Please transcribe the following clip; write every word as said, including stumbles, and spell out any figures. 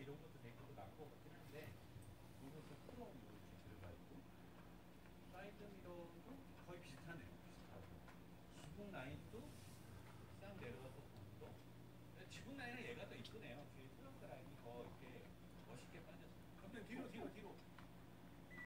이런 것도 되게 나은 것 같긴 한데 이것도 크롬 이렇게 들어가 있고 사이드 미러도 거의 비슷하네요. 비슷하고 지붕 라인도 싹 내려가서 보고 지붕 라인은 얘가 더 이쁘네요. 뒤에 트렁크 라인이 더 이렇게 멋있게 빠졌어요. 그럼 뒤로 뒤로 뒤로